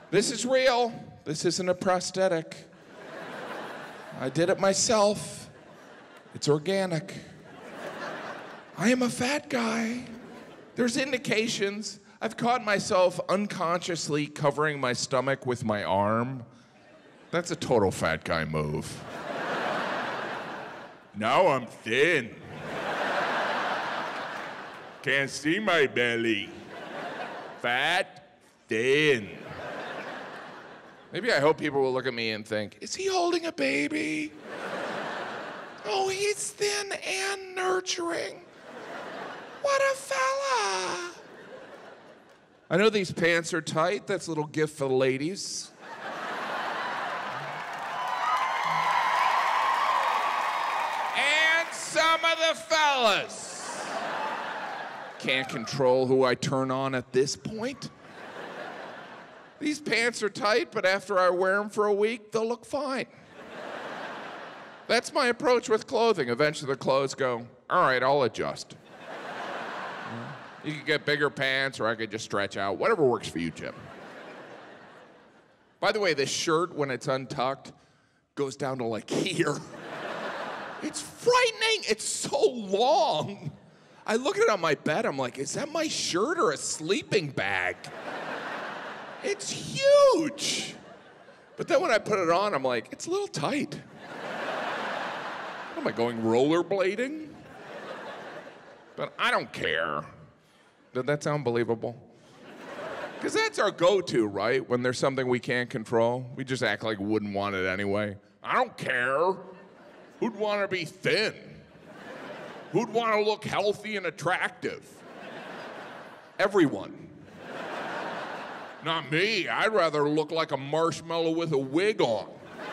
This is real. This isn't a prosthetic. I did it myself. It's organic. I am a fat guy. There's indications. I've caught myself unconsciously covering my stomach with my arm. That's a total fat guy move. Now I'm thin. Can't see my belly. Fat, thin. Maybe I hope people will look at me and think, is he holding a baby? Oh, he's thin and nurturing. What a fella. I know these pants are tight. That's a little gift for the ladies. And some of the fellas. Can't control who I turn on at this point. These pants are tight, but after I wear them for a week, they'll look fine. That's my approach with clothing. Eventually the clothes go, all right, I'll adjust. You could get bigger pants, or I could just stretch out. Whatever works for you, Jim. By the way, this shirt, when it's untucked, goes down to like here. It's frightening. It's so long. I look at it on my bed, I'm like, is that my shirt or a sleeping bag? It's huge. But then when I put it on, I'm like, it's a little tight. What am I going rollerblading? But I don't care. Did that sound believable? Because that's our go-to, right? When there's something we can't control, we just act like we wouldn't want it anyway. I don't care. Who'd want to be thin? Who'd want to look healthy and attractive? Everyone. Not me. I'd rather look like a marshmallow with a wig on.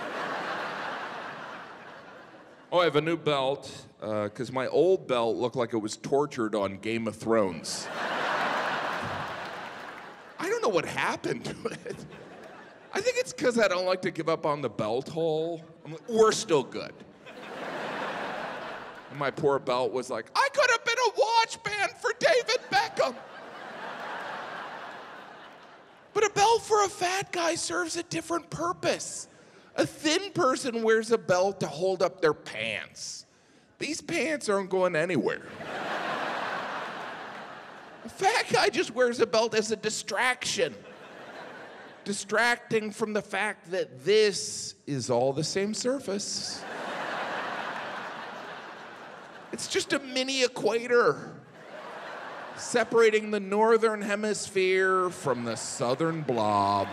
Oh, I have a new belt, because my old belt looked like it was tortured on Game of Thrones. I don't know what happened to it. I think it's because I don't like to give up on the belt hole. I'm like, we're still good. And my poor belt was like, I could have been a watch band for David Beckham. But a belt for a fat guy serves a different purpose. A thin person wears a belt to hold up their pants. These pants aren't going anywhere. A fat guy just wears a belt as a distraction. Distracting from the fact that this is all the same surface. It's just a mini equator, separating the northern hemisphere from the southern blob.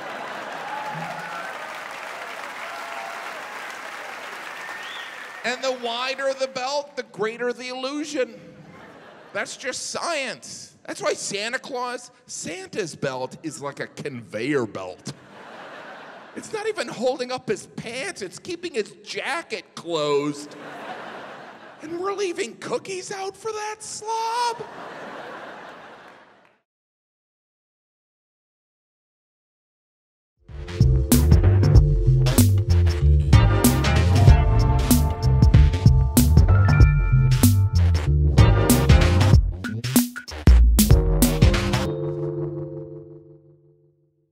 And the wider the belt, the greater the illusion. That's just science. That's why Santa's belt is like a conveyor belt. It's not even holding up his pants, it's keeping his jacket closed. And we're leaving cookies out for that slob?